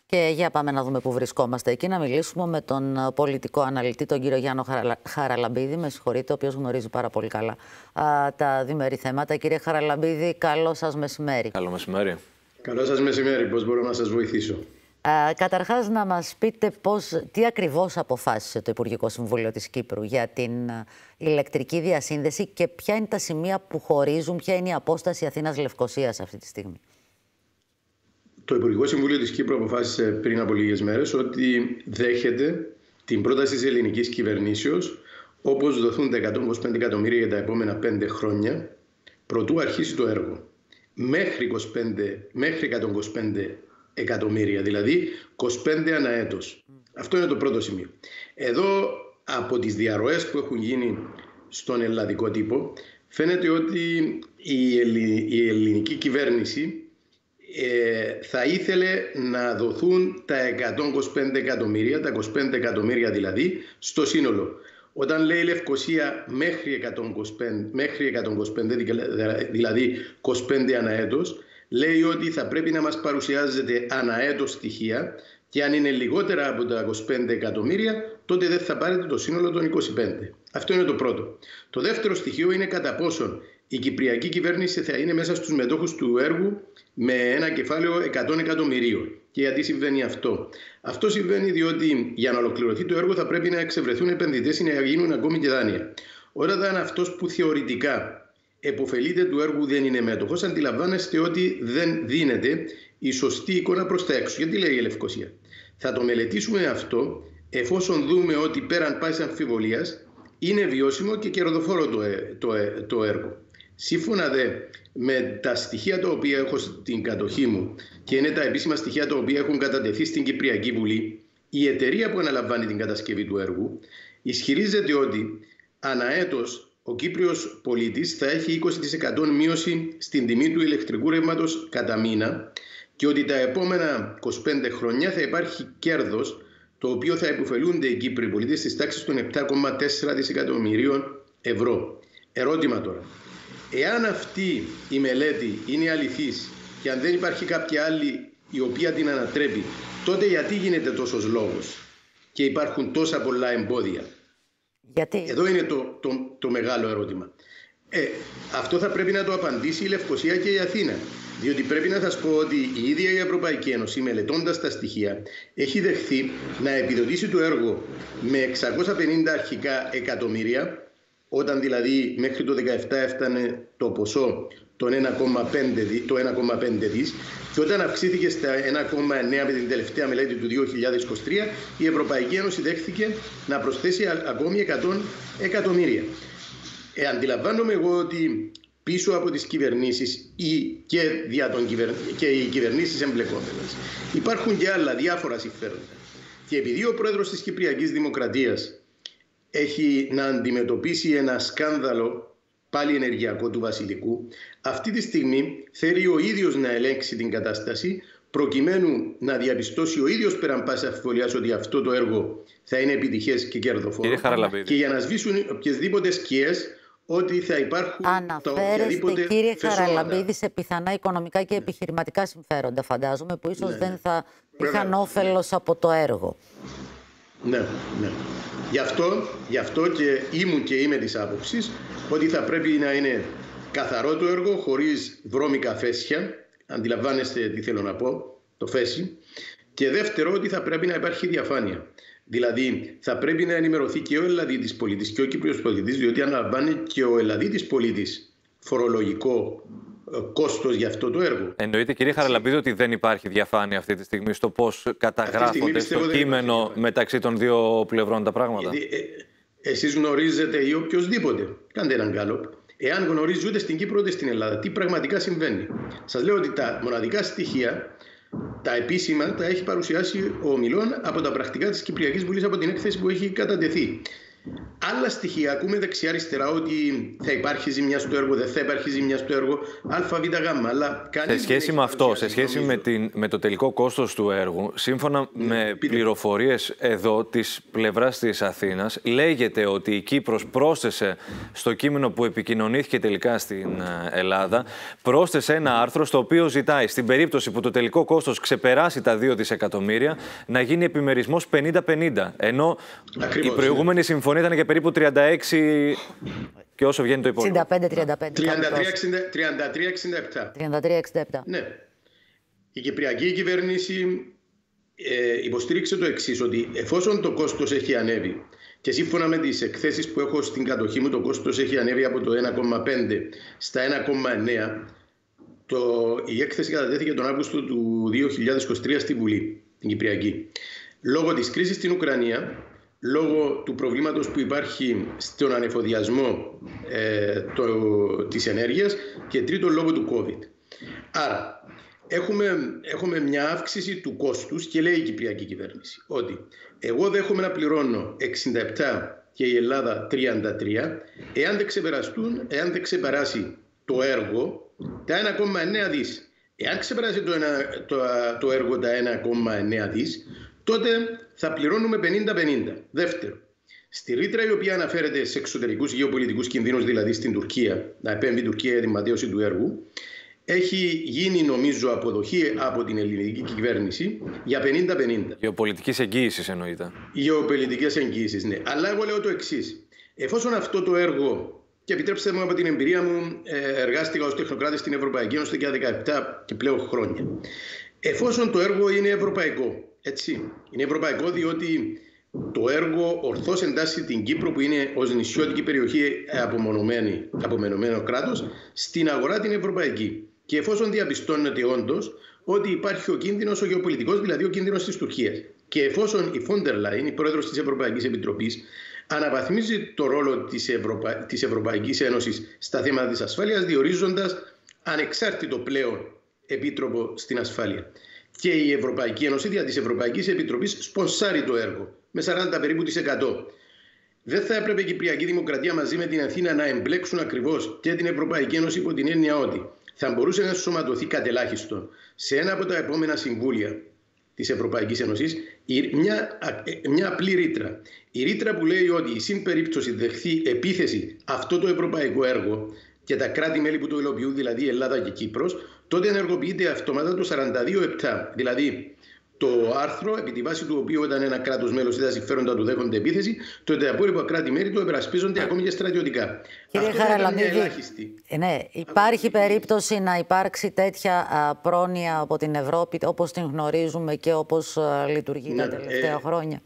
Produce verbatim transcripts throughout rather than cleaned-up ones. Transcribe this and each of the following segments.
Και για πάμε να δούμε πού βρισκόμαστε εκεί, να μιλήσουμε με τον πολιτικό αναλυτή, τον κύριο Γιάννο Χαραλαμπίδη, με συγχωρείτε, ο οποίος γνωρίζει πάρα πολύ καλά α, τα διμερεί θέματα. Κύριε Χαραλαμπίδη, καλό σας μεσημέρι. Καλό μεσημέρι. Καλό σας μεσημέρι. Πώς μπορώ να σας βοηθήσω? Α, καταρχάς, να μας πείτε πώς, τι ακριβώς αποφάσισε το Υπουργικό Συμβούλιο της Κύπρου για την α, ηλεκτρική διασύνδεση και ποια είναι τα σημεία που χωρίζουν, ποια είναι η απόσταση Αθήνας-Λευκωσίας αυτή τη στιγμή. Το Υπουργικό Συμβούλιο της Κύπρου αποφάσισε πριν από λίγες μέρες ότι δέχεται την πρόταση της ελληνικής κυβερνήσεως, όπως δοθούν τα εκατόν είκοσι πέντε εκατομμύρια για τα επόμενα πέντε χρόνια, προτού αρχίσει το έργο. Μέχρι, είκοσι πέντε, μέχρι εκατόν είκοσι πέντε εκατομμύρια, δηλαδή είκοσι πέντε ανά έτος. Αυτό είναι το πρώτο σημείο. Εδώ, από τις διαρροές που έχουν γίνει στον ελλαδικό τύπο, φαίνεται ότι η ελληνική κυβέρνηση Ε, θα ήθελε να δοθούν τα εκατόν είκοσι πέντε εκατομμύρια, τα είκοσι πέντε εκατομμύρια δηλαδή, στο σύνολο. Όταν λέει η Λευκωσία μέχρι εκατόν είκοσι πέντε, μέχρι εκατόν είκοσι πέντε, δηλαδή είκοσι πέντε ανά έτος, λέει ότι θα πρέπει να μας παρουσιάζεται ανά έτος στοιχεία και αν είναι λιγότερα από τα είκοσι πέντε εκατομμύρια, τότε δεν θα πάρετε το σύνολο των είκοσι πέντε. Αυτό είναι το πρώτο. Το δεύτερο στοιχείο είναι κατά πόσον η κυπριακή κυβέρνηση θα είναι μέσα στους μετόχους του έργου με ένα κεφάλαιο εκατό εκατομμυρίων. Και γιατί συμβαίνει αυτό? Αυτό συμβαίνει διότι για να ολοκληρωθεί το έργο θα πρέπει να εξευρεθούν επενδυτές ή να γίνουν ακόμη και δάνεια. Όταν αυτός που θεωρητικά επωφελείται του έργου δεν είναι μέτοχος, αντιλαμβάνεστε ότι δεν δίνεται η σωστή εικόνα προς τα έξω. Γιατί λέει η Λευκωσία? Θα το μελετήσουμε αυτό εφόσον δούμε ότι πέραν πάσης αμφιβολίας είναι βιώσιμο και κερδοφόρο το, το, το έργο. Σύμφωνα δε με τα στοιχεία τα οποία έχω στην κατοχή μου και είναι τα επίσημα στοιχεία τα οποία έχουν κατατεθεί στην Κυπριακή Βουλή, η εταιρεία που αναλαμβάνει την κατασκευή του έργου ισχυρίζεται ότι ανά έτος ο Κύπριος πολίτης θα έχει είκοσι τοις εκατό μείωση στην τιμή του ηλεκτρικού ρεύματος κατά μήνα και ότι τα επόμενα είκοσι πέντε χρόνια θα υπάρχει κέρδος το οποίο θα υποφελούνται οι Κύπροι πολίτες στις τάξεις των επτά κόμμα τέσσερα δισεκατομμυρίων ευρώ. Ερώτημα τώρα. Εάν αυτή η μελέτη είναι αληθής και αν δεν υπάρχει κάποια άλλη η οποία την ανατρέπει, τότε γιατί γίνεται τόσος λόγος και υπάρχουν τόσα πολλά εμπόδια? Γιατί? Εδώ είναι το, το, το μεγάλο ερώτημα. Ε, αυτό θα πρέπει να το απαντήσει η Λευκωσία και η Αθήνα. Διότι πρέπει να σας πω ότι η ίδια η Ευρωπαϊκή Ένωση, μελετώντας τα στοιχεία, έχει δεχθεί να επιδοτήσει το έργο με εξακόσια πενήντα αρχικά εκατομμύρια, όταν δηλαδή μέχρι το δύο χιλιάδες δεκαεπτά έφτανε το ποσό των ένα κόμμα πέντε δις και όταν αυξήθηκε στα ένα κόμμα εννέα με την τελευταία μελέτη του δύο χιλιάδες είκοσι τρία, η Ευρωπαϊκή Ένωση δέχθηκε να προσθέσει ακόμη εκατό εκατομμύρια. Ε, αντιλαμβάνομαι εγώ ότι πίσω από τις κυβερνήσεις ή και, δια των κυβερ... και οι κυβερνήσεις εμπλεκόμενες υπάρχουν και άλλα διάφορα συμφέροντα. Και επειδή ο πρόεδρος της Κυπριακής Δημοκρατίας έχει να αντιμετωπίσει ένα σκάνδαλο πάλι ενεργειακό του Βασιλικού, αυτή τη στιγμή θέλει ο ίδιος να ελέγξει την κατάσταση προκειμένου να διαπιστώσει ο ίδιος πέραν πάσης αμφιβολίας ότι αυτό το έργο θα είναι επιτυχές και κερδοφόρο και για να σβήσουν οποιασδήποτε σκιές ότι θα υπάρχουν Αναφέρεστε, τα οποιαδήποτε κύριε φεσόματα. Χαραλαμπίδη, σε πιθανά οικονομικά και επιχειρηματικά συμφέροντα, φαντάζομαι, που ίσως ναι, δεν θα ναι. είχαν όφελος από το έργο. Ναι, ναι. Γι' αυτό, γι' αυτό και ήμουν και είμαι της άποψης ότι θα πρέπει να είναι καθαρό το έργο, χωρίς βρώμικα φέσια. Αντιλαμβάνεστε τι θέλω να πω, το φέσι. Και δεύτερο, ότι θα πρέπει να υπάρχει διαφάνεια. Δηλαδή, θα πρέπει να ενημερωθεί και ο Ελλαδίτης πολίτης και ο Κύπριος πολίτης, διότι αναλαμβάνει και ο Ελλαδίτης πολίτης φορολογικό κόστος για αυτό το έργο. Εννοείται, κύριε Χαραλαμπίδη, ότι δεν υπάρχει διαφάνεια αυτή τη στιγμή στο πώς καταγράφονται στο κείμενο μεταξύ των δύο πλευρών τα πράγματα? Γιατί, ε, εσείς γνωρίζετε ή οποιοδήποτε, κάντε έναν γκάλωπ, εάν γνωρίζει ούτε στην Κύπρο ούτε στην Ελλάδα, τι πραγματικά συμβαίνει. Σας λέω ότι τα μοναδικά στοιχεία, τα επίσημα, τα έχει παρουσιάσει ο Μιλών από τα πρακτικά της Κυπριακής Βουλής, από την έκθεση που έχει κατατεθεί. Άλλα στοιχεία ακούμε δεξιά-αριστερά ότι θα υπάρχει ζημιά στο έργο, δεν θα υπάρχει ζημιά στο έργο, ΑΒΓ. Αλλά σε σχέση με αυτό, σε σχέση με, την, με το τελικό κόστος του έργου, σύμφωνα ναι, με πείτε. πληροφορίες εδώ της πλευράς της Αθήνας, λέγεται ότι η Κύπρος πρόσθεσε στο κείμενο που επικοινωνήθηκε τελικά στην Ελλάδα, πρόσθεσε ένα άρθρο στο οποίο ζητάει στην περίπτωση που το τελικό κόστος ξεπεράσει τα δύο δισεκατομμύρια να γίνει επιμερισμός πενήντα πενήντα. Ενώ ακριβώς, η προηγούμενη ναι. συμφωνία ήταν για περίπου τριάντα έξι και όσο βγαίνει το υπόλοιπο. εξήντα πέντε τριάντα πέντε. τριάντα τρία εξήντα επτά. τριάντα τρία εξήντα επτά. Ναι. Η κυπριακή κυβέρνηση ε, υποστήριξε το εξής, ότι εφόσον το κόστος έχει ανέβει και σύμφωνα με τις εκθέσεις που έχω στην κατοχή μου, το κόστος έχει ανέβει από το ένα κόμμα πέντε στα ένα κόμμα εννέα. Το, η έκθεση κατατέθηκε τον Αύγουστο του δύο χιλιάδες είκοσι τρία στη Βουλή, την Κυπριακή. Λόγω της κρίσης στην Ουκρανία, λόγω του προβλήματος που υπάρχει στον ανεφοδιασμό ε, το, της ενέργειας και τρίτον λόγω του COVID. Άρα έχουμε, έχουμε μια αύξηση του κόστους και λέει η Κυπριακή κυβέρνηση ότι εγώ δέχομαι να πληρώνω εξήντα επτά και η Ελλάδα τριάντα τρία εάν δεν ξεπεραστούν, εάν δεν ξεπεράσει το έργο τα ένα κόμμα εννέα δις. Εάν ξεπεράσει το, ένα, το, το έργο τα ένα κόμμα εννέα δις, τότε θα πληρώνουμε πενήντα πενήντα. Δεύτερο, στη ρήτρα η οποία αναφέρεται σε εξωτερικούς γεωπολιτικούς κινδύνους, δηλαδή στην Τουρκία, να επέμβει η Τουρκία για την ματέωση του έργου, έχει γίνει νομίζω αποδοχή από την ελληνική κυβέρνηση για πενήντα πενήντα. Γεωπολιτικής εγγύησης εννοείται. Γεωπολιτικές εγγύησεις, ναι. Αλλά εγώ λέω το εξής. Εφόσον αυτό το έργο, και επιτρέψτε μου από την εμπειρία μου, εργάστηκα ως τεχνοκράτης στην Ευρωπαϊκή Ένωση για δεκαεπτά και πλέον χρόνια. Εφόσον το έργο είναι ευρωπαϊκό, έτσι, είναι ευρωπαϊκό διότι το έργο ορθώς εντάσσει την Κύπρο, που είναι ως νησιώτικη περιοχή απομονωμένη, απομονωμένο κράτος, στην αγορά την ευρωπαϊκή. Και εφόσον διαπιστώνεται όντως ότι υπάρχει ο κίνδυνος ο γεωπολιτικός, δηλαδή ο κίνδυνος της Τουρκίας. Και εφόσον η Φόντερ Λάιν, η πρόεδρος της Ευρωπαϊκής Επιτροπής, αναβαθμίζει το ρόλο της, Ευρωπα... της Ευρωπαϊκής Ένωσης στα θέματα της ασφάλειας, διορίζοντας ανεξάρτητο πλέον επίτροπο στην ασφάλεια. Και η Ευρωπαϊκή Ένωση δια της Ευρωπαϊκής Επιτροπής σπονσάρει το έργο με σαράντα περίπου τοις εκατό. Δεν θα έπρεπε η Κυπριακή Δημοκρατία μαζί με την Αθήνα να εμπλέξουν ακριβώς και την Ευρωπαϊκή Ένωση υπό την έννοια ότι θα μπορούσε να ενσωματωθεί κατελάχιστον σε ένα από τα επόμενα συμβούλια της Ευρωπαϊκής Ένωσης μια, μια απλή ρήτρα. Η ρήτρα που λέει ότι η συν περίπτωση δεχθεί επίθεση αυτό το ευρωπαϊκό έργο και τα κράτη-μέλη που το υλοποιούν, δηλαδή η Ελλάδα και Κύπρος, τότε ενεργοποιείται αυτομάτα το σαράντα δύο επτά. Δηλαδή το άρθρο, επί τη βάση του οποίου όταν ένα κράτος μέλος ή τα συμφέροντα του δέχονται επίθεση, τότε τα υπόλοιπα κράτη-μέλη το επερασπίζονται ακόμη και στρατιωτικά. Κύριε Χαραλαμπίδη, ναι, υπάρχει περίπτωση να υπάρξει τέτοια πρόνοια από την Ευρώπη όπως την γνωρίζουμε και όπως λειτουργεί ναι, τα τελευταία ε, χρόνια?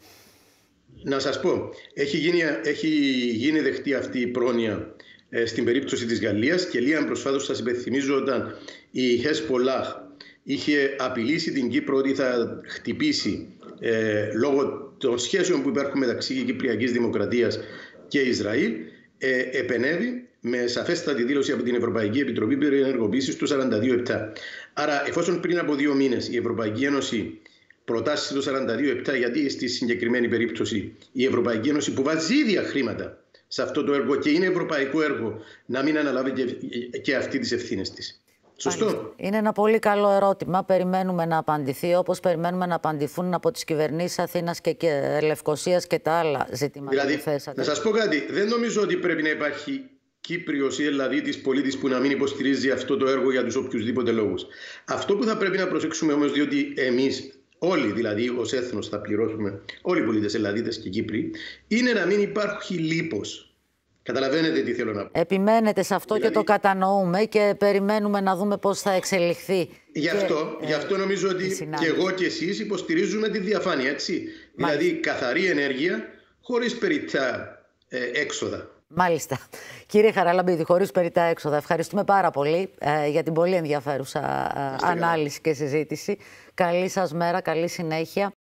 Να σας πω, έχει γίνει, έχει γίνει δεχτή αυτή η πρόνοια ε, στην περίπτωση της Γαλλίας και λίγα προσφάτως σας υπενθυμίζω όταν η Hezbollah είχε απειλήσει την Κύπρο ότι θα χτυπήσει ε, λόγω των σχέσεων που υπάρχουν μεταξύ Κυπριακής Δημοκρατίας και Ισραήλ, ε, επενέβη με σαφέστατη δήλωση από την Ευρωπαϊκή Επιτροπή περί ενεργοποίησης του σαράντα δύο επτά. Άρα, εφόσον πριν από δύο μήνες η Ευρωπαϊκή Ένωση προτάσει το σαράντα δύο επτά, γιατί στη συγκεκριμένη περίπτωση η Ευρωπαϊκή Ένωση που βάζει ίδια χρήματα σε αυτό το έργο και είναι ευρωπαϊκό έργο, να μην αναλάβει και, και αυτή τις ευθύνες της. Σωστό. Είναι ένα πολύ καλό ερώτημα. Περιμένουμε να απαντηθεί, όπως περιμένουμε να απαντηθούν από τις κυβερνήσεις Αθήνας και Λευκωσίας και τα άλλα ζητήματα δηλαδή, που θέσατε. Να σας πω κάτι. Δεν νομίζω ότι πρέπει να υπάρχει Κύπριος ή Ελλαδίτης πολίτης που να μην υποστηρίζει αυτό το έργο για τους οποιουσδήποτε λόγους. Αυτό που θα πρέπει να προσέξουμε όμως, διότι εμείς όλοι δηλαδή ως έθνος θα πληρώσουμε, όλοι οι πολίτες Ελλαδίτες και Κύπροι, είναι να μην υπάρχει λίπος. Καταλαβαίνετε τι θέλω να πω. Επιμένετε σε αυτό δηλαδή, και το κατανοούμε και περιμένουμε να δούμε πώς θα εξελιχθεί. Γι' αυτό, και, γι αυτό νομίζω ότι και εγώ και εσείς υποστηρίζουμε τη διαφάνεια, έτσι. Μάλιστα. Δηλαδή καθαρή ενέργεια χωρίς περιττά ε, έξοδα. Μάλιστα. Κύριε Χαραλαμπίδη, χωρίς περιττά έξοδα, ευχαριστούμε πάρα πολύ ε, για την πολύ ενδιαφέρουσα ε, ανάλυση και συζήτηση. Καλή σας μέρα, καλή συνέχεια.